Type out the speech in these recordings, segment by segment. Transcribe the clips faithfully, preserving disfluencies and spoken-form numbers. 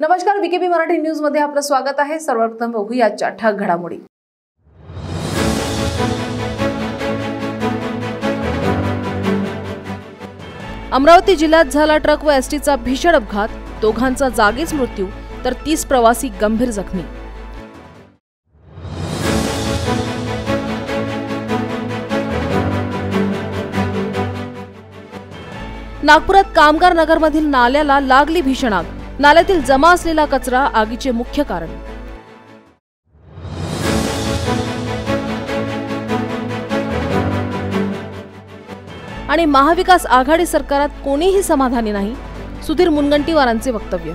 नमस्कार, VKB Marathi news मध्ये आपलं स्वागत आहे। सर्वप्रथम बघूया आजच्या ठळक घडामोडी। अमरावती जिल्ह्यात झाला ट्रक व एसटीचा भीषण अपघात, दोघांचा जागीच मृत्यू तर तीस प्रवासी गंभीर जखमी। नागपुरात कामगार नगरमधील नाल्याला लागली भीषण आग, नाल्यातील जमा असलेला कचरा आगीचे मुख्य कारण। आणि महाविकास आघाडी सरकारात कोणीही समाधानी नाही, सुधीर मुनगंटीवारांचे वक्तव्य।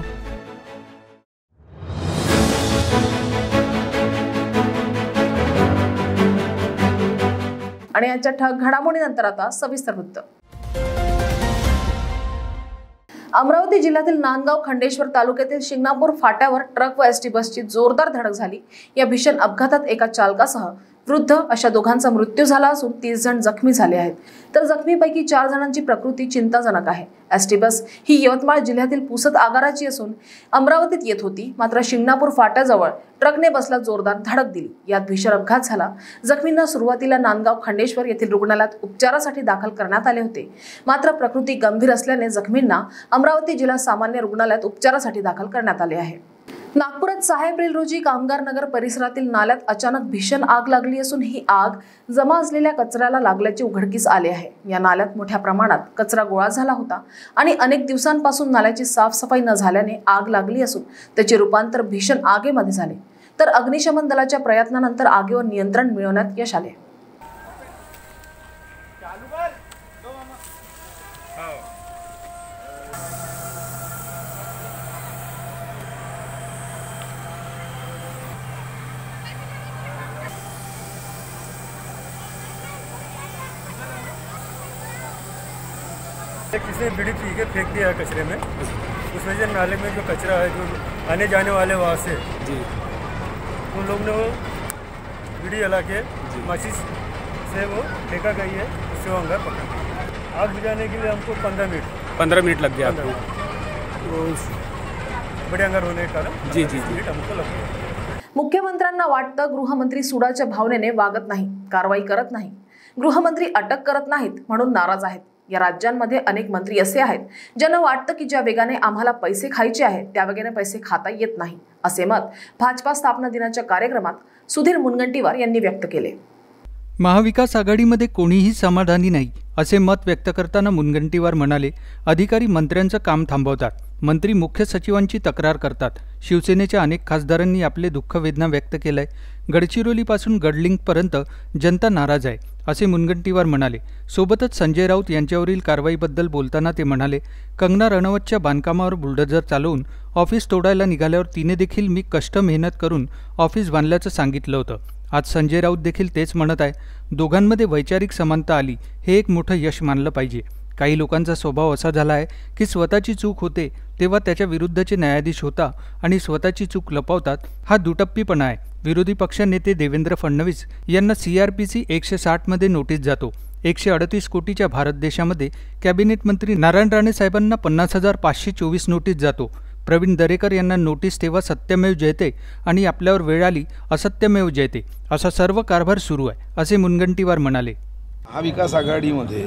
आणि आजच्या ठळक घडामोडीनंतर आता सविस्तर वृत्त। अमरावती जिल्ह्यातील नांदगाव खंडेश्वर तालुक्यातील शिंगणापूर फाट्यावर ट्रक व एसटी बसची जोरदार धडक झाली। या भीषण अपघातात एका चालकासह वृद्ध अशा दोघांचा मृत्यू झाला असून तीस जण जखमी झाले आहेत, तर जखमीपैकी चार जणांची प्रकृती चिंताजनक आहे। एसटी बस ही यवतमाळ जिल्ह्यातील पुसद आगाराची असून अमरावतीत येत होती, मात्र शिंगणापूर फाट्याजवळ ट्रकने बसला जोरदार धडक दिली। यात भीषण अपघात झाला। जखमींना सुरुवातीला नांदगाव खंडेश्वर येथील रुग्णालयात उपचारासाठी दाखल करण्यात आले होते, मात्र प्रकृती गंभीर असल्याने जखमींना अमरावती जिल्हा सामान्य रुग्णालयात उपचारासाठी दाखल करण्यात आले आहे। नागपुरात सहा एप्रिल रोजी कामगार नगर परिसरातील नाल्यात अचानक भीषण आग लागली असून ही आग जमा असलेल्या कचऱ्याला लागल्याचे उघडकीस आले आहे। या नाल्यात मोठ्या प्रमाणात कचरा गोळा झाला होता आणि अनेक दिवसांपासून नाल्याची साफसफाई न झाल्याने आग लागली असून त्याचे रूपांतर भीषण आगीमध्ये झाले, तर अग्निशमन दलाच्या प्रयत्नानंतर आगीवर नियंत्रण मिळवण्यात यश आले। किसी ने बीड़ी पी के फेंक दिया कचरे में, उस वजह से नाले में जो कचरा है, जो आने जाने वाले वहाँ से जी उन लोग ने वो बीड़ी जला के माचिस से वो फेंका गई है, उससे वो अंगार पकड़ा। आग बुझाने के लिए हमको पंद्रह मिनट पंद्रह मिनट लग गया आपको, तो बड़े अंगार होने के कारण जी जी जी हमको लग गया। मुख्यमंत्र्यांना वाटतं गृहमंत्री सुडाच्या भावनेने वागत नाही, कारवाई करत नाही, गृहमंत्री अटक करत नाहीत म्हणून नाराज आहेत। या राज्यांमध्ये अनेक मंत्री असे आहेत ज्यांना वाटतं की ज्या वेगाने आम्हाला पैसे खायचे आहेत त्या वेगाने पैसे खाता येत नाही, असे मत भाजपा स्थापना दिनाच्या कार्यक्रमात सुधीर मुनगंटीवार यांनी व्यक्त केले। महाविकास आघाडीमध्ये कोणीही समाधानी नाही असे मत व्यक्त करताना मुनगंटीवार म्हणाले, अधिकारी मंत्र्यांचं काम थांबवतात, मंत्री मुख्य सचिवांची तक्रार करतात। शिवसेनेच्या अनेक खासदारांनी आपले दुःख वेदना व्यक्त केलंय। गडचिरोलीपासून गडलिंगपर्यंत जनता नाराज आहे असे मुनगंटीवार म्हणाले। सोबतच संजय राऊत यांच्यावरील कारवाईबद्दल बोलताना ते म्हणाले, कंगना रणवतच्या बांधकामावर बुलडोझर चालवून ऑफिस तोडायला निघाल्यावर तिने देखील मी कष्ट मेहनत करून ऑफिस बांधल्याचं सांगितलं होतं। आज संजय राऊत देखील तेच म्हणत आहे। दोघांमध्ये वैचारिक समानता आली, हे एक मोठं यश मानलं पाहिजे। काही लोकांचा स्वभाव असा झाला आहे की स्वतःची चूक होते तेव्हा त्याच्या विरुद्धचे न्यायाधीश होता आणि स्वतःची चूक लपवतात, हा दुटप्पीपणा आहे। विरोधी पक्षनेते देवेंद्र फडणवीस यांना सीआरपीसी एकशे साठ मध्ये नोटीस जातो। एकशे अडतीस कोटीच्या भारत देशामध्ये कॅबिनेट मंत्री नारायण राणे साहेबांना पन्नास हजार पाचशे चोवीस नोटीस जातो। प्रवीण दरेकर यांना नोटीस तेव्हा सत्यमेव जयते आणि आपल्यावर वेळ आली असत्यमेव जयते, असा सर्व कारभार सुरू आहे असे मुनगंटीवार म्हणाले। महाविकास आघाडीमध्ये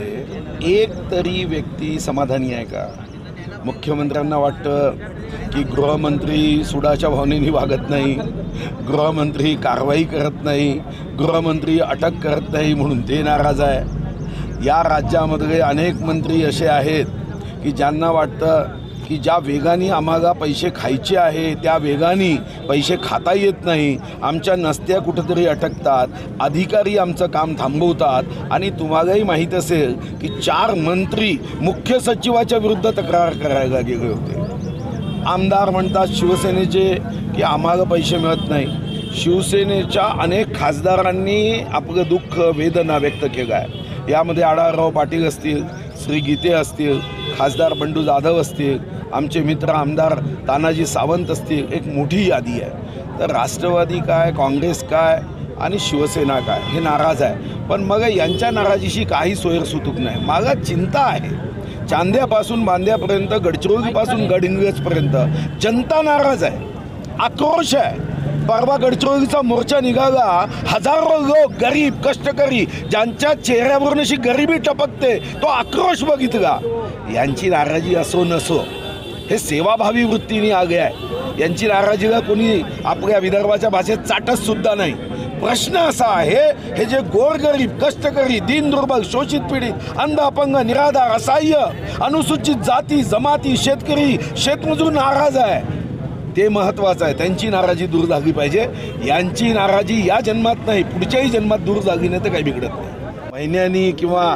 एक तरी व्यक्ती समाधानी आहे का? मुख्यमंत्र्यांना वाटतं की गृहमंत्री सुडाच्या भावनेने वागत नाही, गृहमंत्री कारवाई करत नाही, गृहमंत्री अटक करत नाही म्हणून ते नाराज आहे। या राज्यामध्ये अनेक मंत्री असे आहेत की ज्यांना वाटतं की ज्या वेगाने आम्हाला पैसे खायचे आहे त्या वेगाने पैसे खाता येत नाही, आमच्या नसत्या कुठेतरी अटकतात, अधिकारी आमचं काम थांबवतात। आणि तुम्हालाही माहीत असेल की चार मंत्री मुख्य सचिवाच्या विरुद्ध तक्रार करायला गेले होते। आमदार म्हणतात शिवसेनेचे की आम्हाला पैसे मिळत नाही। शिवसेनेच्या अनेक खासदारांनी आपलं दुःख वेदना व्यक्त केलं आहे। यामध्ये आढळराव पाटील असतील, श्री गीते असतील, खासदार बंडू जाधव असतील, आमचे मित्र आमदार तानाजी सावंत असतील, एक मोठी यादी आहे। तर राष्ट्रवादी काय, काँग्रेस काय आणि शिवसेना काय हे नाराज आहे। पण मग यांच्या नाराजीशी काही सोयरसुतूक नाही, मला चिंता आहे। चांद्यापासून बांद्यापर्यंत, गडचिरोलीपासून गडहिंग्लजपर्यंत जनता नाराज आहे, आक्रोश आहे. परवा गडचिरोलीचा मोर्चा निघाला, हजारो लोक गरीब कष्टकरी ज्यांच्या चेहऱ्यावरून अशी गरिबी टपकते तो आक्रोश बघितला. यांची नाराजी असो नसो, हे सेवाभावी वृत्तीने आगे आहे. यांची नाराजीला कोणी आपल्या विदर्भाच्या भाषेत चाटत सुद्धा नाही. प्रश्न असा आहे, हे जे गोरगरीब कष्टकरी दीन दुर्बल शोषित पीडित अंध अपंग निराधार असहाय्य अनुसूचित जाती जमाती शेतकरी शेतमजूर नाराज आहे, ते महत्त्वाचं आहे. त्यांची नाराजी दूर झाली पाहिजे. यांची नाराजी या जन्मात नाही, पुढच्याही जन्मात दूर झाली नाही तर काही बिघडत नाही. महिन्यांनी किंवा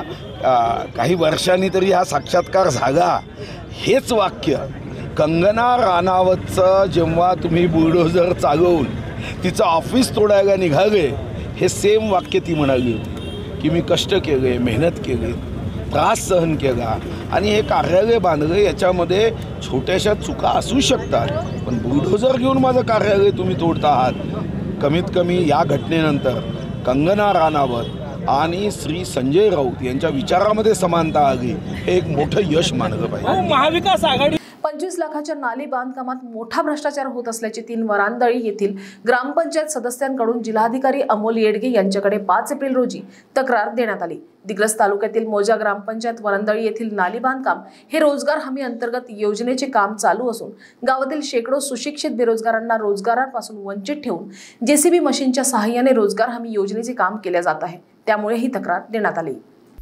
काही वर्षांनी तरी हा साक्षात्कार झाला. हेच वाक्य कंगना राणावतचं जेव्हा तुम्ही बुलडोझर चालवून तिचं ऑफिस तोडायला निघाले, हे सेम वाक्य ती म्हणाली होती की मी कष्ट केले, मेहनत केली, त्रास सहन केला आणि हे कार्यालय बांधले. याच्यामध्ये छोट्याशा चुका असू शकतात, पण बुलडोझर घेऊन माझं कार्यालय तुम्ही तोडता आहात. कमीत कमी या घटनेनंतर कंगना राणावत आणि श्री संजय राऊत यांच्या विचारामध्ये समानता आली, हे एक मोठं यश मानलं पाहिजे. महाविकास आघाडी पंचवीस लाखाच्या नाली बांधकामात मोठा भ्रष्टाचार होत असल्याची तीन वरांदळी येथील ग्रामपंचायत सदस्यांकडून जिल्हाधिकारी अमोल येडगे यांच्याकडे पाच एप्रिल रोजी तक्रार देण्यात आली. दिग्रस तालुक्यातील मोजा ग्रामपंचायत वरांदळी येथील नाली बांधकाम हे रोजगार हमी अंतर्गत योजनेचे काम चालू असून गावातील शेकडो सुशिक्षित बेरोजगारांना रोजगारापासून वंचित ठेवून जेसीबी मशीनच्या सहाय्याने रोजगार हमी योजनेचे काम केले जात आहे. त्यामुळे ही तक्रार देण्यात आली.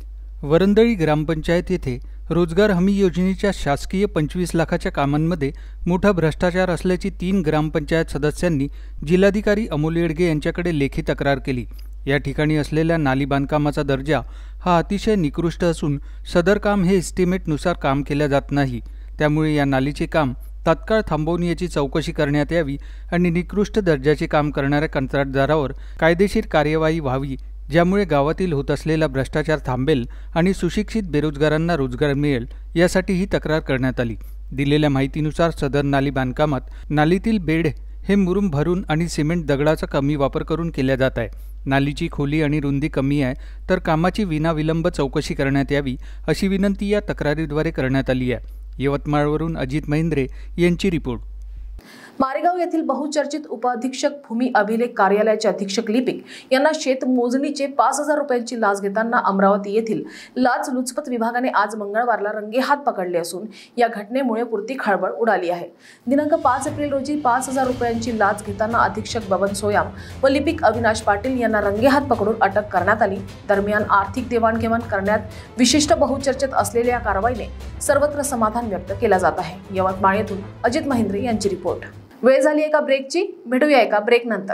वरंदळी ग्रामपंचायत येथे रोजगार हमी योजनेच्या शासकीय पंचवीस लाखाच्या कामांमध्ये मोठा भ्रष्टाचार असल्याची तीन ग्रामपंचायत सदस्यांनी जिल्हाधिकारी अमोल येडगे यांच्याकडे लेखी तक्रार केली. या ठिकाणी असलेल्या नाली बांधकामाचा दर्जा हा अतिशय निकृष्ट असून सदर काम हे एस्टिमेटनुसार काम केले जात नाही. त्यामुळे या नालीचे काम तात्काळ थांबवून याची चौकशी करण्यात यावी आणि निकृष्ट दर्जाचे काम करणाऱ्या कंत्राटदारावर कायदेशीर कार्यवाही व्हावी, ज्यामुळे गावातील होत असलेला भ्रष्टाचार थांबेल आणि सुशिक्षित बेरोजगारांना रोजगार मिळेल, यासाठी ही तक्रार करण्यात आली. दिलेल्या माहितीनुसार सदर नाली बांधकामात नालीतील बेड हे मुरुम भरून आणि सिमेंट दगडाचा कमी वापर करून केल्या जात आहे. नालीची खोली आणि रुंदी कमी आहे, तर कामाची विनाविलंब चौकशी करण्यात यावी अशी विनंती या तक्रारीद्वारे करण्यात आली आहे. यवतमाळवरून अजित महिंद्रे यांची रिपोर्ट. मारेगाव येथील बहुचर्चित उपअधीक्षक भूमी अभिलेख कार्यालयाचे अधीक्षक लिपिक यांना शेत मोजणीचे पाच हजार रुपयांची लाच घेताना अमरावती येथील लाचलुचपत विभागाने आज मंगळवारला रंगेहात पकडले असून या घटनेमुळे पुरती खळबळ उडाली आहे. दिनांक पाच एप्रिल रोजी पाच हजार रुपयांची लाच घेताना अधीक्षक बबन सोयाम व लिपिक अविनाश पाटील यांना रंगेहात पकडून अटक करण्यात आली. दरम्यान आर्थिक देवाणघेवाण करण्यात विशिष्ट बहुचर्चित असलेल्या या कारवाईने सर्वत्र समाधान व्यक्त केला जात आहे. यवतमाळ येथून अजित महिंद्रे यांची रिपोर्ट. वेळ झाली एका ब्रेकची, भेटूया एका ब्रेक नंतर.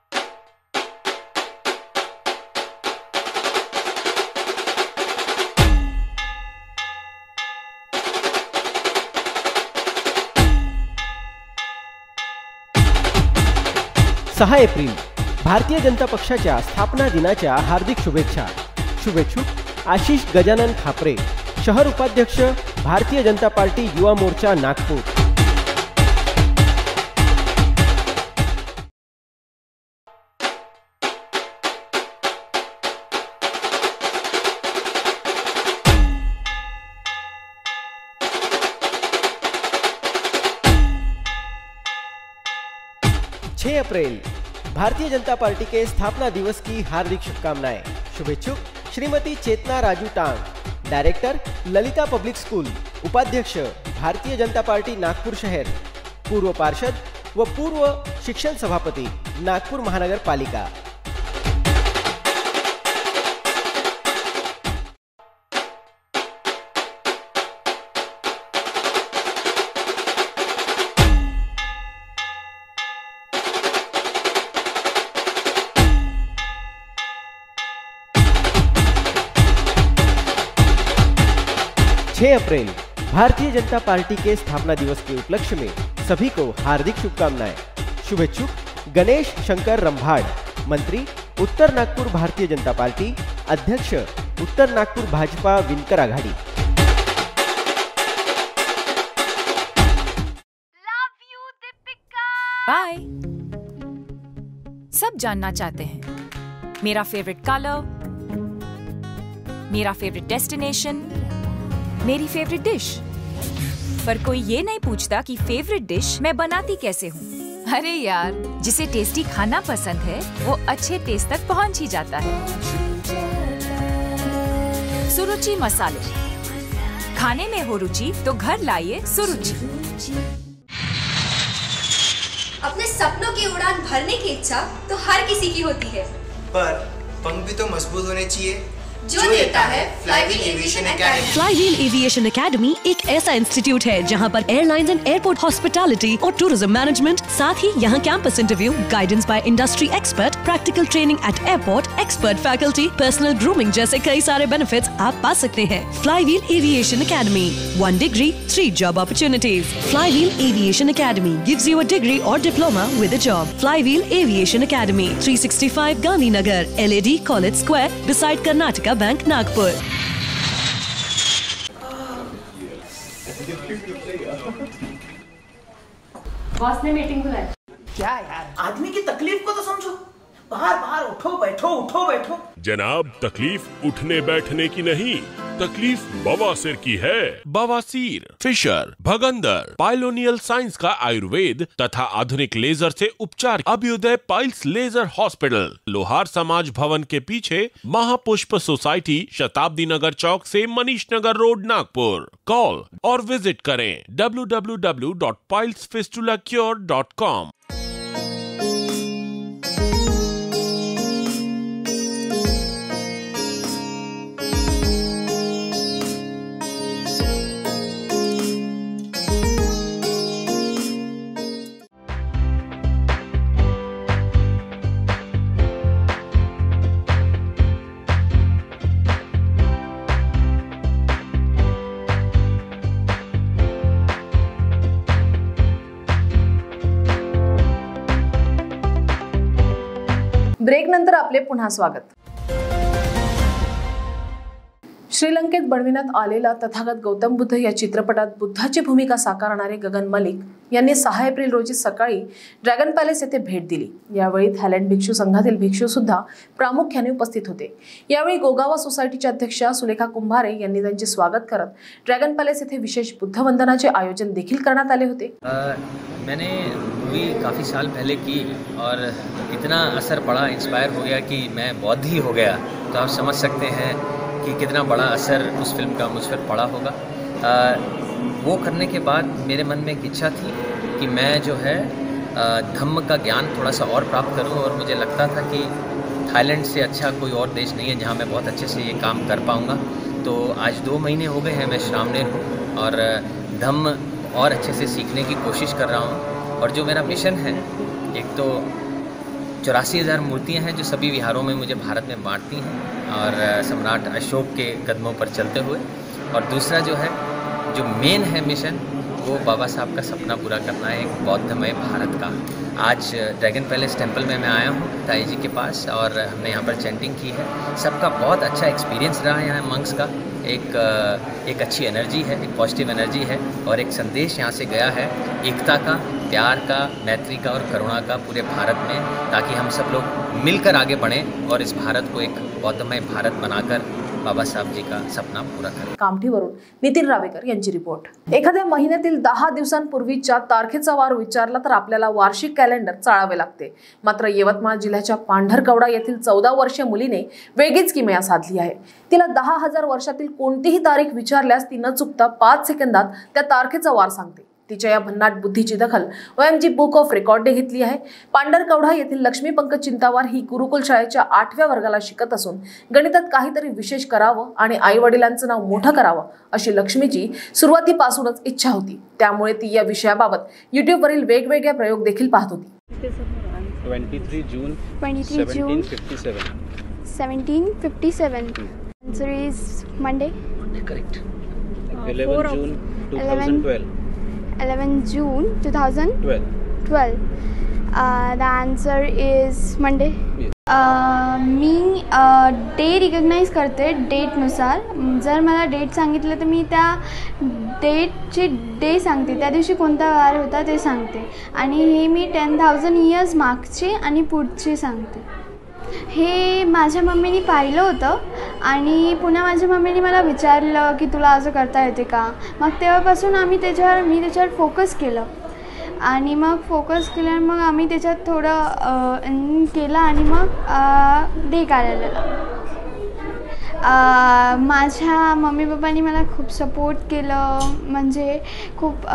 सहा एप्रिल भारतीय जनता पक्षाच्या स्थापना दिनाच्या हार्दिक शुभेच्छा. शुभेच्छुक आशिष गजानन खापरे, शहर उपाध्यक्ष भारतीय जनता पार्टी युवा मोर्चा नागपूर. छह अप्रैल भारतीय जनता पार्टी के स्थापना दिवस की हार्दिक शुभकामनाएं. शुभेच्छुक श्रीमती चेतना राजू टांग, डायरेक्टर ललिता पब्लिक स्कूल, उपाध्यक्ष भारतीय जनता पार्टी नागपुर शहर, पूर्व पार्षद व पूर्व शिक्षण सभापति नागपुर महानगर पालिका. छह अप्रैल भारतीय जनता पार्टी के स्थापना दिवस के उपलक्ष्य में सभी को हार्दिक शुभकामनाएं. शुभेच्छुक गणेश शंकर रंभाड़, मंत्री उत्तर नागपुर भारतीय जनता पार्टी, अध्यक्ष उत्तर नागपुर भाजपा विनकर आघाड़ी. बाय. सब जानना चाहते हैं मेरा फेवरेट कलर, मेरा फेवरेट डेस्टिनेशन, मेरी फेवरेट डिश। पर कोई ये नहीं पूछता कि फेवरेट डिश मैं बनाती कैसे हूँ। अरे यार, जिसे टेस्टी खाना पसंद है वो अच्छे टेस्ट तक पहुँच ही जाता है। सुरुचि मसाले, खाने में हो रुचि तो घर लाइए सुरुचि। अपने सपनों की उड़ान भरने की इच्छा तो हर किसी की होती है, पर पंख भी तो मजबूत होने चाहिए, जो देता है Flywheel Aviation Academy. Flywheel Aviation Academy एक ऐसा इंस्टीट्यूट है जहां पर एयरलाइंस एंड एयरपोर्ट हॉस्पिटैलिटी और टूरिज्म मैनेजमेंट, साथ ही यहां campus interview, guidance by industry expert, practical training at airport, expert faculty, personal grooming जैसे कई सारे बेनिफिट्स आप पा सकते हैं। Flywheel Aviation Academy, one degree three job opportunities. Flywheel Aviation Academy gives you a degree और diploma with a job. Flywheel Aviation academy, three sixty five Gandhinagar, L A D college square, beside Karnataka bank, Nagpur. Boss ने meeting बुलाई। क्या यार, आदमी की तकलीफ को तो समझो। बाहर बाहर उठो बैठो उठो बैठो। जनाब, तकलीफ उठने बैठने की नहीं, तकलीफ बवासीर की है। बवासीर, फिशर, भगंदर, पाइलोनियल साइंस का आयुर्वेद तथा आधुनिक लेजर से उपचार। Abhyuday piles laser hospital, Lohar Samaj Bhavan के पीछे, महापुष्प सोसाइटी, शताब्दी नगर चौक से मनीष नगर रोड, नागपुर। कॉल और विजिट करें W W W dot piles fistula cure dot com. Break नंतर आपले पुन्हा स्वागत। श्रीलंकेत बनविण्यात आलेला तथागत गौतम बुद्ध या चित्रपटात बुद्धाची भूमिका साकारणारे गगन मलिक यांनी सहा एप्रिल रोजी सकाळी ड्रॅगन पॅलेस येथे भेट दिली। यावेळी थायलंड भिक्षू संघातील भिक्षू सुद्धा प्रामुख्याने उपस्थित होते। यावेळी गोगावा सोसायटीच्या अध्यक्षा सुलेखा कुंभारे यांनी त्यांचे स्वागत करत ड्रॅगन पॅलेस येथे विशेष बुद्ध वंदनाचे आयोजन देखील करण्यात आले होते। मैंने मूवी काफ़ी साल पहले की और इतना असर पड़ा, इंस्पायर हो गया कि मैं बौद्ध ही हो गया। तो आप समझ सकते हैं कि कितना बड़ा असर उस फिल्म का मुझ पर पड़ा होगा। आ, वो करने के बाद मेरे मन में एक इच्छा थी कि मैं जो है धम्म का ज्ञान थोड़ा सा और प्राप्त करूं, और मुझे लगता था कि थाईलैंड से अच्छा कोई और देश नहीं है जहां मैं बहुत अच्छे से ये काम कर पाऊंगा। तो आज दो महीने हो गए हैं मैं श्रामणेर हूँ और धम्म और अच्छे से सीखने की कोशिश कर रहा हूँ। और जो मेरा मिशन है, एक तो चौरासी हज़ार मूर्तियाँ हैं जो सभी विहारों में मुझे भारत में बांटती हैं और सम्राट अशोक के कदमों पर चलते हुए, और दूसरा जो है जो मेन है मिशन, वो बाबा साहब का सपना पूरा करना है, एक बौद्धमय भारत का। आज ड्रैगन पैलेस टेंपल में मैं आया हूँ ताई जी के पास, और हमने यहाँ पर चैंटिंग की है। सबका बहुत अच्छा एक्सपीरियंस रहा है यहाँ मंक्स का। एक एक अच्छी एनर्जी है, एक पॉजिटिव एनर्जी है, और एक संदेश यहाँ से गया है एकता का, प्यार का, मैत्री का और करुणा का पूरे भारत में, ताकि हम सब लोग मिलकर आगे बढ़ें और इस भारत को एक बौद्धमय भारत बनाकर बाबा साहब जी का सपना पूरा करें। कामठीवरून नितीन रावेकर यांची रिपोर्ट। एखाद्या महिन्यातील दहा दिवसांपूर्वीच्या तारखेचा वार विचारला तर आपल्याला वार्षिक कॅलेंडर चाळावे लागते। मात्र यवतमाळ जिल्ह्याच्या पांढरकवडा येथील चौदा वर्षीय मुलीने वेगळीच किमया साधली आहे। तिला दहा हजार वर्षातील कोणतीही तारीख विचारल्यास ती न चुकता पाच सेकंदात त्या तारखेचा वार सांगते। तिच्या या भन्नाट बुद्धीची दखल ओएमजी बुक ऑफ रेकॉर्डने घेतली आहे। पांढरकवडा येथील लक्ष्मी पंकज चिंतावार ही गुरुकुल शाळेच्या आठव्या वर्गाला शिकत असून गणितात काहीतरी विशेष करावं आणि आई वडिलांचं नाव मोठं करावं अशी लक्ष्मीची सुरुवातीपासूनच इच्छा होती। त्यामुळे ती या विषयाबाबत यूट्यूबवरील वेगवेगळे प्रयोग देखील पाहत होती। तेवीस जून twenty-three June seventeen fifty-seven. Answer is Monday. Monday, correct. Uh, eleven June twenty twelve. eleven June twenty twelve. Uh, the answer is Monday. Yes. Uh, मी डे रिकग्नाइज करते डेटनुसार। जर मला डेट सांगितलं तर मी त्या डेटची डे सांगते, त्या दिवशी कोणता वार होता ते सांगते, आणि हे मी टेन थाउजंड इयर्स मागचे आणि पुढचे सांगते। हे माझ्या मम्मीने पाहिलं होतं आणि पुन्हा माझ्या मम्मीने मला विचारलं की तुला असं करता येते का. मग तेव्हापासून आम्ही त्याच्यावर मी त्याच्यावर फोकस केलं आणि मग फोकस केल्यावर मग आम्ही त्याच्यात थोडं केलं आणि मग डे काढलेला. माझ्या मम्मी पप्पांनी मला खूप सपोर्ट केलं, म्हणजे खूप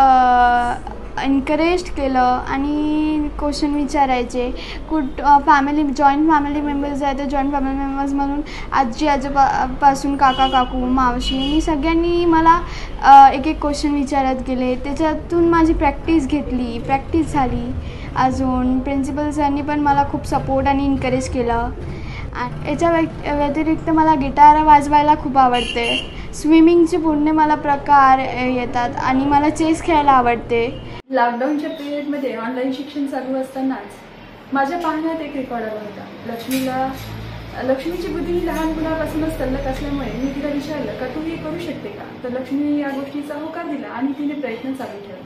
एनकरेज केलं आणि क्वेश्चन विचारायचे. कुठ फॅमिली जॉईंट फॅमिली मेंबर्स आहे तर जॉईंट फॅमिली मेंबर्स म्हणून आजी आजोबापासून काका काकू मावशी मी सगळ्यांनी मला एक एक क्वेश्चन विचारत गेले. त्याच्यातून माझी प्रॅक्टिस घेतली, प्रॅक्टिस झाली. अजून प्रिन्सिपल सरांनी पण मला खूप सपोर्ट आणि एनकरेज केलं. याच्या व्य व्यतिरिक्त मला गिटार वाजवायला खूप आवडते. स्विमिंगचे पूर्ण मला प्रकार येतात आणि मला चेस खेळायला आवडते. लॉकडाऊनच्या पिरियडमध्ये ऑनलाईन शिक्षण चालू असतानाच माझ्या पाहण्यात एक रेकॉर्ड आला होता. लक्ष्मीला लक्ष्मीची बुद्धी ही लहान मुलापासूनच तल्लक असल्यामुळे मी तिला विचारलं का तू हे करू शकते का. तर लक्ष्मीने या गोष्टीचा होकार दिला आणि तिने प्रयत्न चालू ठेवला.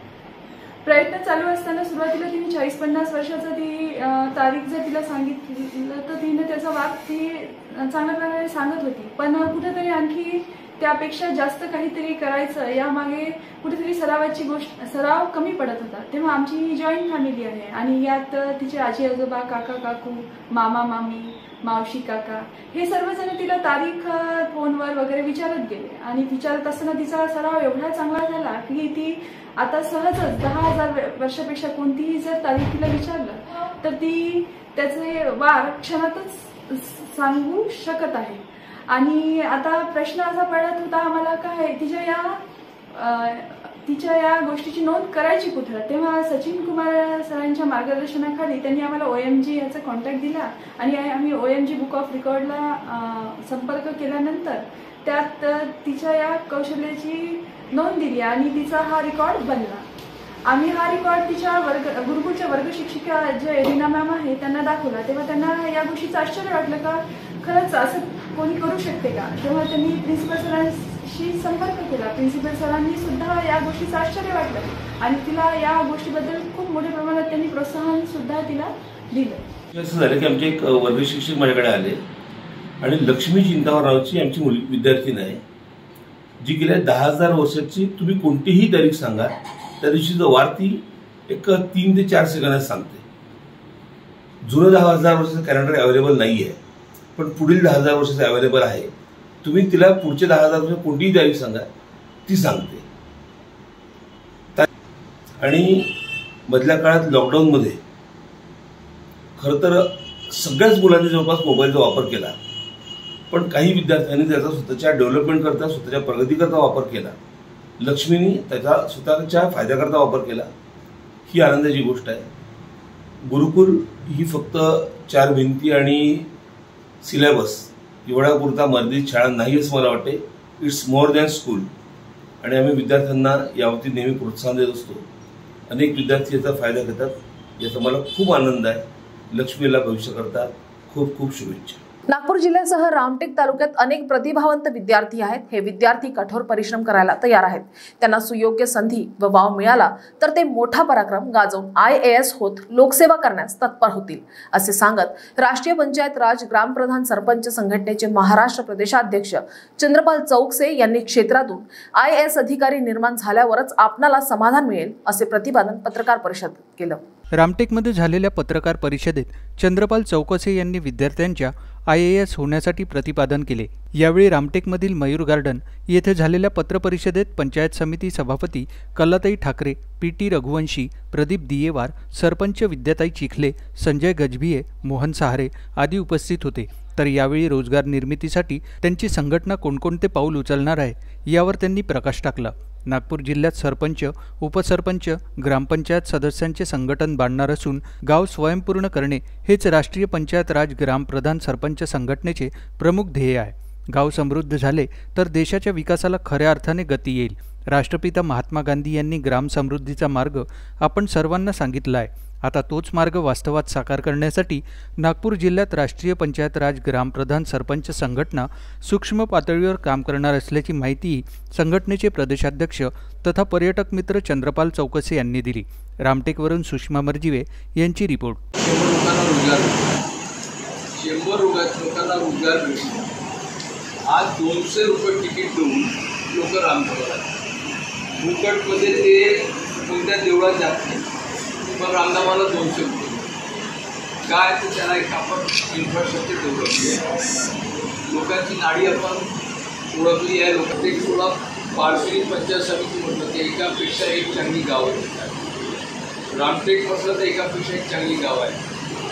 प्रयत्न चालू असताना सुरुवातीला तिने चाळीस पन्नास वर्षाचं ती तारीख जर तिला सांगितलं तर तिने त्याचा वाद ती चांगल्या प्रकारे सांगत होती. पण कुठेतरी आणखी त्यापेक्षा जास्त काहीतरी करायचं यामागे कुठेतरी सरावाची गोष्ट सराव कमी पडत होता. तेव्हा आमची ही जॉईंट फॅमिली आहे आणि यात तिचे आजी आजोबा काका काकू मामा मामी मावशी काका हे सर्वजण तिला तारीख फोनवर वगैरे विचारत गेले आणि विचारत असताना तिचा सराव एवढा चांगला झाला की ती आता सहजच दहा हजार वर्षापेक्षा कोणतीही जर तारीख तिला विचारलं तर ती त्याचे वार क्षणातच सांगू शकत आहे. आणि आता प्रश्न असा पडत होता आम्हाला काय तिच्या या तिच्या या गोष्टीची नोंद करायची कुठं. तेव्हा सचिन कुमार सरांच्या मार्गदर्शनाखाली त्यांनी आम्हाला ओ एम जी याचा कॉन्टॅक्ट दिला आणि आम्ही O M G book of रेकॉर्डला संपर्क केल्यानंतर त्यात तिच्या या कौशल्याची नोंद दिली आणि तिचा हा रेकॉर्ड बनला. आम्ही हा रेकॉर्ड तिच्या वर्ग गुरुकुलच्या वर्ग शिक्षिका जे रीना मॅम आहे त्यांना दाखवला. तेव्हा त्यांना या गोष्टीचं आश्चर्य वाटलं का खरंच असं कोणी करू शकते का. तेव्हा त्यांनी प्रिन्सिपल सरांशी संपर्क केला. प्रिन्सिपल सरांनी सुद्धा या गोष्टीचं आश्चर्य वाटलं आणि तिला या गोष्टीबद्दल खूप मोठ्या प्रमाणात त्यांनी प्रोत्साहन सुद्धा तिला दिलं. असं झालं की आमचे एक वर्ग शिक्षक माझ्याकडे आले आणि लक्ष्मी चिंतावर नावाची आमची मुली विद्यार्थीनी आहे जी गेल्या दहा हजार वर्षाची तुम्ही कोणतीही तारीख सांगा त्या दिवशीचा वार ती एक तीन ते चार सेकंदात सांगते. जुनं दहा हजार वर्षाचं कॅलेंडर अवेलेबल नाही आहे पण पुढील दहा हजार वर्षाचं अवेलेबल आहे. तुम्ही तिला पुढचे दहा हजार वर्ष कोणतीही तारीख सांगा ती सांगते. आणि मधल्या काळात लॉकडाऊनमध्ये खरं तर सगळ्याच मुलांनी जवळपास मोबाईलचा वापर केला पण काही विद्यार्थ्यांनी त्याचा स्वतःच्या डेव्हलपमेंट करता स्वतःच्या प्रगतीकरता वापर केला. लक्ष्मीनी त्याचा स्वतःच्या फायद्याकरता वापर केला. ही आनंदाची गोष्ट आहे. गुरुकुल ही फक्त चार भिंती आणि सिलेबस एवढ्यापुरता मर्यादित शाळा नाही असं मला वाटते. इट्स मोर दॅन स्कूल आणि आम्ही विद्यार्थ्यांना याबाबतीत नेहमी प्रोत्साहन देत असतो. अनेक विद्यार्थी याचा फायदा घेतात याचा मला खूप आनंद आहे. लक्ष्मीला भविष्याकरता खूप खूप शुभेच्छा. नागपूर जिल्ह्यासह रामटेक तालुक्यात अनेक प्रतिभावंत विद्यार्थी आहेत. हे विद्यार्थी कठोर परिश्रम करायला तयार आहेत. त्यांना सुयोग्य संधी व वाव मिळाला तर ते मोठा पराक्रम गाजवून आय ए एस होत लोकसेवा करण्यास तत्पर होतील असे सांगत राष्ट्रीय पंचायत राज ग्रामप्रधान सरपंच संघटनेचे महाराष्ट्र प्रदेशाध्यक्ष चंद्रपाल चौकसे यांनी क्षेत्रातून आय ए एस अधिकारी निर्माण झाल्यावरच आपणाला समाधान मिळेल असे प्रतिपादन पत्रकार परिषदेत केलं. रामटेकमध्ये झालेल्या पत्रकार परिषदेत चंद्रपाल चौकसे यांनी विद्यार्थ्यांच्या आय ए एस होण्यासाठी प्रतिपादन केले. यावेळी रामटेकमधील मयूर गार्डन येथे झालेल्या पत्रपरिषदेत पंचायत समिती सभापती कल्लाताई ठाकरे, पी टी रघुवंशी, प्रदीप दियेवार, सरपंच विद्याताई चिखले, संजय गजभिये, मोहन सहारे आदी उपस्थित होते. तर यावेळी रोजगार निर्मितीसाठी त्यांची संघटना कोणकोणते पाऊल उचलणार आहे यावर त्यांनी प्रकाश टाकला. नागपूर जिल्ह्यात सरपंच, उपसरपंच, ग्रामपंचायत सदस्यांचे संघटन बांधणार असून गाव स्वयंपूर्ण करणे हेच राष्ट्रीय पंचायत राज ग्रामप्रधान सरपंच संघटनेचे प्रमुख ध्येय आहे. गाव समृद्ध झाले तर देशाच्या विकासाला खऱ्या अर्थाने गती येईल. राष्ट्रपिता महात्मा गांधी यांनी ग्राम समृद्धीचा मार्ग आपण सर्वांना सांगितला आहे. आता तोच मार्ग वास्तवात साकार करण्यासाठी नागपूर जिल्ह्यात राष्ट्रीय पंचायत राज ग्रामप्रधान सरपंच संघटना सूक्ष्म पातळीवर काम करणार असल्याची माहिती संघटनेचे प्रदेशाध्यक्ष तथा पर्यटक मित्र चंद्रपाल चौकसे यांनी दिली. रामटेकवरून सुषमा मर्जिवे यांची रिपोर्ट. शंभर लोकांना रोजगार आज दोनशे रुपये तिकीट देऊन लोक रामधामाला फुकटमध्ये ते कोणत्या देवळात जात नाही, पण रामधामाला दोनशे रुपये काय तर त्याला एक आपण इन्फ्रास्ट्रक्चर डेव्हलप लोकांची नाडी आपण ओळखली आहे. लोक ते थोडा पारशी पंचायत समिती म्हटलं ते एकापेक्षा एक चांगली गावं आहेत. रामटेक म्हटलं तर एकापेक्षा एक चांगली गाव आहे.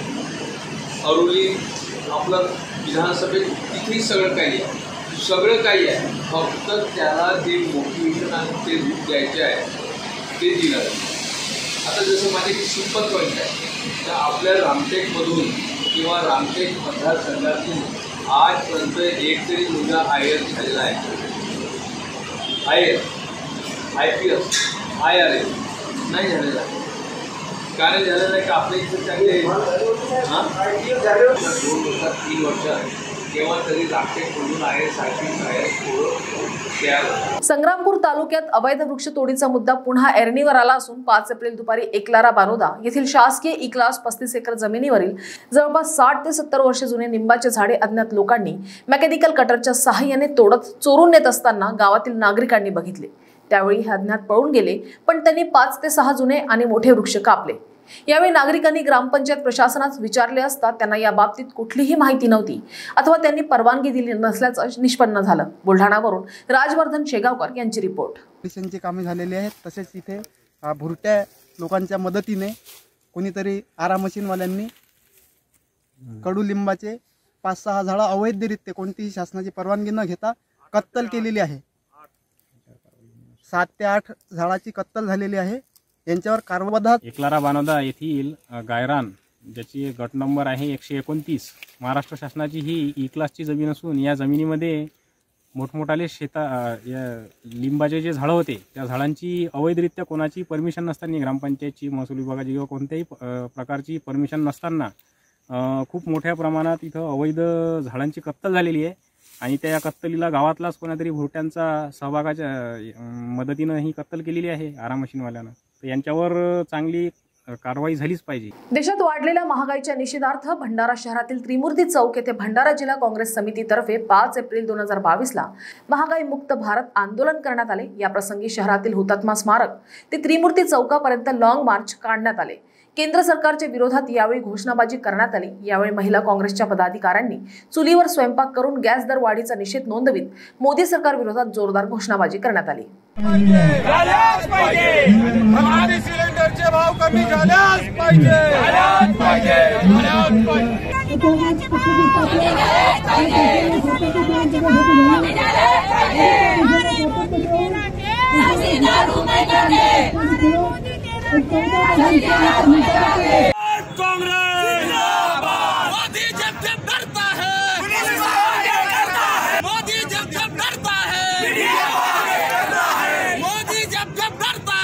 अरुली आपलं विधानसभेत तिथेही सगळं काही आहे, सगळं काही आहे, फक्त त्याला जे मोटिवेशन आणि ते रूप द्यायचे आहे ते दिलं. आता जसं माझे एक सिंपल पॉईंट आहे, तर आपल्या रामटेकमधून किंवा रामटेक मतदारसंघातून आजपर्यंत एक तरी मुलगा आय एस झालेला आहे. I S I P S I R S नाही झालेला आहे. का नाही झालेलं आहे? का आपल्या इथं चांगले हां दोन वर्षात तीन वर्षात केव्हा तरी रामटेकमधून I S I P S I S पोरं. संग्रामपूर तालुक्यात अवैध वृक्षतोडीचा मुद्दा पुन्हा ऐरणीवर आला असून पाच एप्रिल दुपारी एकलारा बारोदा येथील शासकीय ई क्लास पस्तीस एकर जमिनीवरील जवळपास साठ ते सत्तर वर्षे जुने निंबाचे झाडे अज्ञात लोकांनी मेकॅनिकल कटरच्या सहाय्याने तोडत चोरून नेत असताना गावातील नागरिकांनी बघितले. त्यावेळी हे अज्ञात पळून गेले, पण त्यांनी पाच ते सहा जुने आणि मोठे वृक्ष कापले. यावेळी नागरिकांनी ग्रामपंचायत प्रशासनास विचारले असता त्यांना या बाबतीत कुठलीही माहिती नव्हती अथवा त्यांनी परवानगी दिली नसल्याचं निष्पन्न झालं. बुलढाणावरून राजवर्धन शेगावकर यांची रिपोर्ट. पोलिसांची कामे झालेली आहेत. तसेच इथे भुरट्या लोकांच्या मदतीने कोणीतरी आरा मशीनवाल्यांनी कडुलिंबाचे पाच सहा झाडं अवैधरित्या कोणतीही शासनाची परवानगी न घेता कत्तल केलेली आहे. सात ते आठ झाडाची कत्तल झालेली आहे. यांच्यावर कारवाई. एकलारा बानोदा येथील गायरान ज्याची गट नंबर आहे एकशे एकोणतीस महाराष्ट्र शासनाची ही ई क्लासची जमीन असून या जमिनीमध्ये मोठमोठाले शेता लिंबाचे जे झाडं होते त्या झाडांची अवैधरित्या कोणाची परमिशन नसताना, ग्रामपंचायतची महसूल विभागाची किंवा कोणत्याही प्रकारची परमिशन नसताना खूप मोठ्या प्रमाणात इथं अवैध झाडांची कत्तल झालेली आहे. आणि त्या कत्तलीला गावातलाच कोणातरी भुरट्यांचा सहभागाच्या मदतीनं ही कत्तल केलेली आहे आरा मशीनवाल्यानं. तर यांच्यावर चांगली कारवाई झालीच पाहिजे. देशात वाढलेल्या महागाईच्या निषेधार्थ भंडारा शहरातील त्रिमूर्ती चौक येथे भंडारा जिल्हा काँग्रेस समितीतर्फे पाच एप्रिल दोन हजार बावीस ला महागाई मुक्त भारत आंदोलन करण्यात आले. या प्रसंगी शहरातील हुतात्मा स्मारक ते त्रिमूर्ती चौकापर्यंत लॉंग मार्च काढण्यात आले. केंद्र सरकारच्या विरोधात यावेळी घोषणाबाजी करण्यात आली. यावेळी महिला काँग्रेसच्या पदाधिकाऱ्यांनी चुलीवर स्वयंपाक करून गॅस दर वाढीचा निषेध नोंदवित मोदी सरकार विरोधात जोरदार घोषणाबाजी करण्यात आली. सिलेंडरचे भाव कमी झाल्यास पाहिजे. कांग्रेस मोदी जब जब डरता है, मोदी जब जब डरता है, मोदी जब जब डरता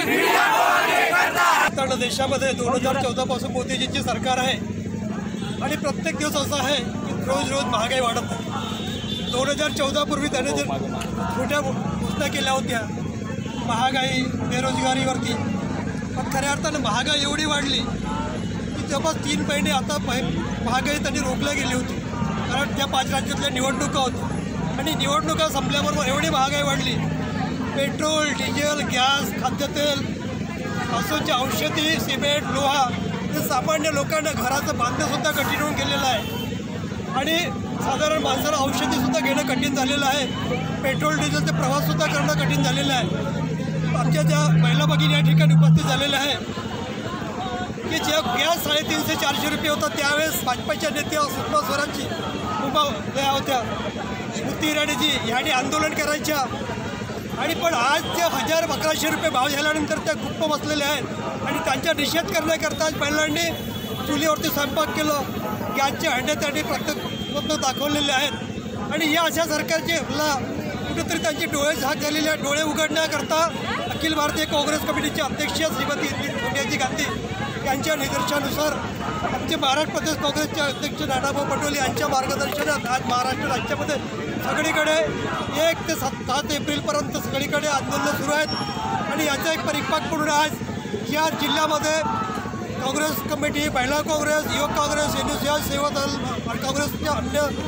है. देशामध्ये दोन हजार चौदा पासून मोदीजींची सरकार आहे आणि प्रत्येक दिवस असा आहे की रोज रोज महागाई वाढत आहे. दोन हजार चौदा पूर्वी त्याने जर छोट्या घोषणा केल्या होत्या महागाई बेरोजगारीवरती, पण खऱ्या अर्थानं महागाई एवढी वाढली की जवळपास तीन महिने आता महागाई त्यांनी रोखल्या गेली होती. कारण त्या पाच राज्यातल्या निवडणुका होत्या आणि निवडणुका संपल्याबरोबर एवढी महागाई वाढली. पेट्रोल, डिझेल, गॅस, खाद्यतेल असोची औषधी, सिमेंट, लोहा हे सामान्य लोकांना घराचं बांधणंसुद्धा कठीण होऊन गेलेलं आहे आणि साधारण माणसाला औषधीसुद्धा घेणं कठीण झालेलं आहे. पेट्रोल डिझेलचे प्रवाससुद्धा करणं कठीण झालेलं आहे. आमच्या ज्या महिला भगिनी या ठिकाणी उपस्थित झालेल्या आहे की ज्या गॅस साडेतीनशे चारशे रुपये होता त्यावेळेस भाजपाच्या नेत्या सुषमा स्वराजची उभा होत्या, स्मृती इराणीजी ह्याने आंदोलन करायच्या आणि पण आज त्या हजार अकराशे रुपये भाव झाल्यानंतर त्या गुप्प बसलेल्या आहेत आणि त्यांचा निषेध करण्याकरता महिलांनी चुलीवरती स्वयंपाक केलं. गॅसचे हंडे त्यांनी प्रत्येक दाखवलेले आहेत आणि या अशा सरकारचे कुठेतरी त्यांचे डोळे झाक झालेले आहेत. डोळे उघडण्याकरता अखिल भारतीय काँग्रेस कमिटीचे अध्यक्ष श्रीमती सोनियाजी गांधी यांच्या निर्देशानुसार आमचे महाराष्ट्र प्रदेश काँग्रेसचे अध्यक्ष नानाभाऊ पटोले यांच्या मार्गदर्शनात आज महाराष्ट्र राज्यामध्ये सगळीकडे एक ते सात सात एप्रिलपर्यंत सगळीकडे आंदोलनं सुरू आहेत आणि याचा एक परिपाक म्हणून आज या जिल्ह्यामध्ये काँग्रेस कमिटी, महिला काँग्रेस, युवक काँग्रेस, एन एस एस, सेवा दल, काँग्रेसच्या अन्य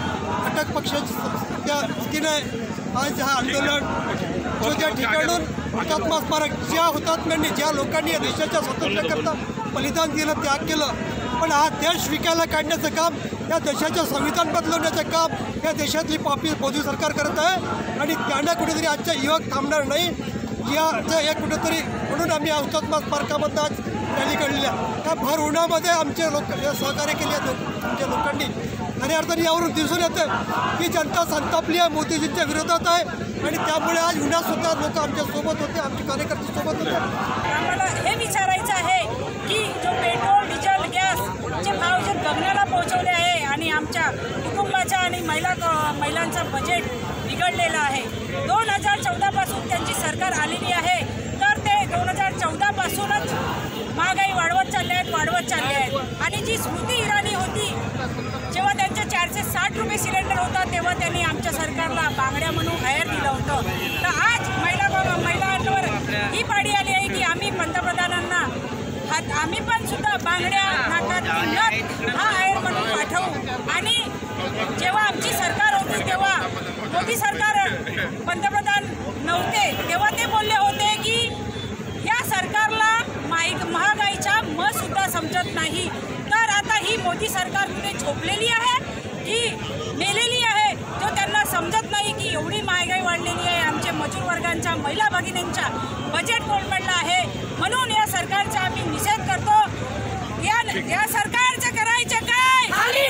घटक पक्षाची त्या वतीने आज हा आंदोलन जो ज्या ठिकाणून हुतात्मा स्मारक ज्या हुतात्म्यांनी ज्या लोकांनी या देशाच्या स्वातंत्र्याकरता बलिदान दिलं, त्याग केलं, पण हा देश विकायला काढण्याचं काम, या देशाचं संविधान बदलवण्याचं काम या देशातली पापी मोदी सरकार करत आहे आणि त्यांना कुठेतरी आजच्या युवक थांबणार नाही याचं एक कुठेतरी म्हणून आम्ही हुतात्मा स्मारकामधून आज रॅली काढलेल्या. त्या भर उन्हामध्ये आमचे लोक सहकार्य केले आमच्या लोकांनी. खऱ्या अर्थाने यावरून दिसून येतं की जनता संतापली आहे, मोदीजींच्या विरोधात आहे आणि त्यामुळे आज उन्हात सुद्धा लोक आमच्या सोबत होते, आमचे कार्यकर्ते सोबत होते. आम्हाला हे विचारायचं आहे की जो पेट्रोल डिझेल गॅसचे भाव जे गगनाला पोहोचवले आहे आणि आमच्या कुटुंबाच्या आणि महिला महिलांचं बजेट बिघडलेलं आहे. दोन हजार चौदापासून त्यांची सरकार आलेली आहे, तर ते दोन हजार चौदापासूनच महागाई वाढवत चालले आहेत वाढवत चालले आहेत आणि जी स्मृती इराणी होती, जेव्हा त्यांचे चारशे साठ रुपये सिलेंडर होता तेव्हा त्यांनी आमच्या सरकारला बांगड्या म्हणून बाहेर दिलं होतं. तर आज महिला महिलांवर ही पाडी आली आहे की आम्ही पंतप्रधानांना हात आम्ही पण सुद्धा बांगड्या नाकात घालत हा आहेर म्हणून पाठवू. आणि जेव्हा आमची सरकार होती तेव्हा मोदी सरकार पंतप्रधान नव्हते तेव्हा ते बोलले होते की या सरकारला महागाईचा म सुद्धा समजत नाही. तर आता ही मोदी सरकार कुठे झोपलेली आहे की मेलेली आहे, जो त्यांना समजत नाही की एवढी महागाई वाढलेली आहे, आमचे मजूर वर्गांच्या महिला भगिनींच्या बजेट कोलमडलं आहे. म्हणून या सरकारचा आम्ही निषेध करतो. या या सरकारचं करायचं काय,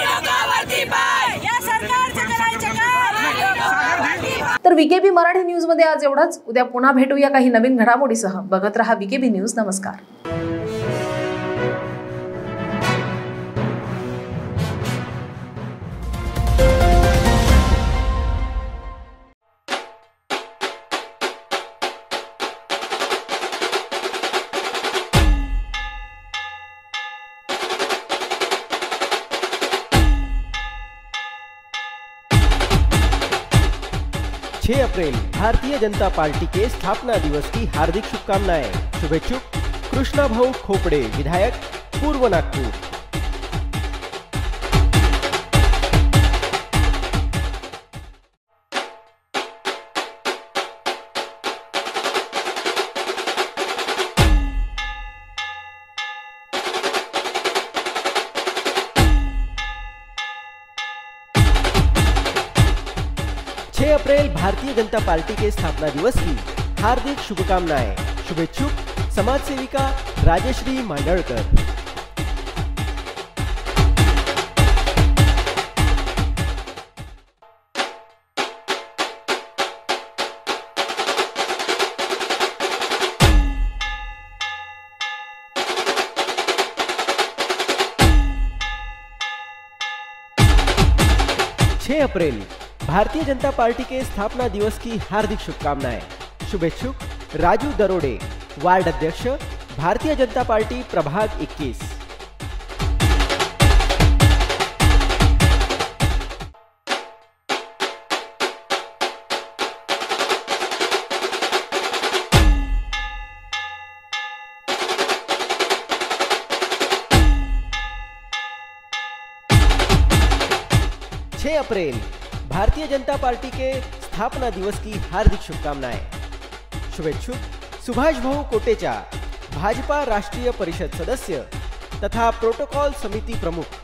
या सरकारचं करायचं काय. तर विकेबी मराठी न्यूज मध्ये आज एवढंच. उद्या पुन्हा भेटूया काही नवीन घडामोडीसह. बघत रहा विकेबी न्यूज. नमस्कार. छह अप्रैल भारतीय जनता पार्टी के स्थापना दिवस की हार्दिक शुभकामनाएं. शुभेच्छुक कृष्णा भाऊ खोपड़े, विधायक, पूर्व नागपुर. छह अप्रैल भारतीय जनता पार्टी के स्थापना दिवस की हार्दिक शुभकामनाएं. शुभेच्छुक समाज सेविका राजेश्री मांडळकर. छह अप्रैल भारतीय जनता पार्टी के स्थापना दिवस की हार्दिक शुभकामनाएं. शुभेच्छुक राजू दरोडे, वार्ड अध्यक्ष, भारतीय जनता पार्टी प्रभाग इक्कीस. छह अप्रैल भारतीय जनता पार्टी के स्थापना दिवस की हार्दिक शुभकामनाएं. शुभेच्छुक सुभाष भाऊ कोटेचा, भाजपा राष्ट्रीय परिषद सदस्य तथा प्रोटोकॉल समिति प्रमुख.